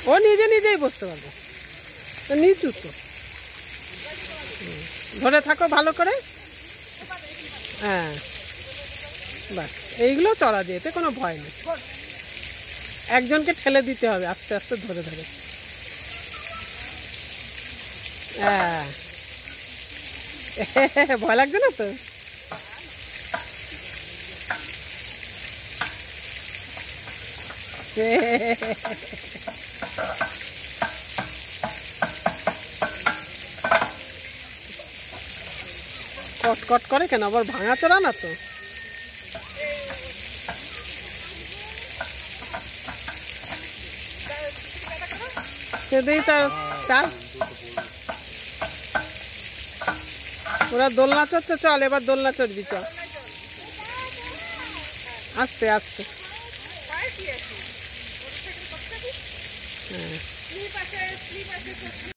ও নিজে নিজেই বসতে পারবে, নিচু তো। ধরে থাকো ভালো করে। হ্যাঁ বাস, এইগুলো চড়া দিয়ে, এতে কোনো ভয় নেই। একজনকে ঠেলে দিতে হবে আস্তে আস্তে ধরে ধরে। হ্যাঁ ভয় লাগছে না তো? কট করে কেন, আবার ভাঙাচোরা না তো? সেদিন তার ওরা দোলনা চড়ছে, চল এবার দোলনা চড়বি, চল আস্তে আস্তে। হ্যাঁ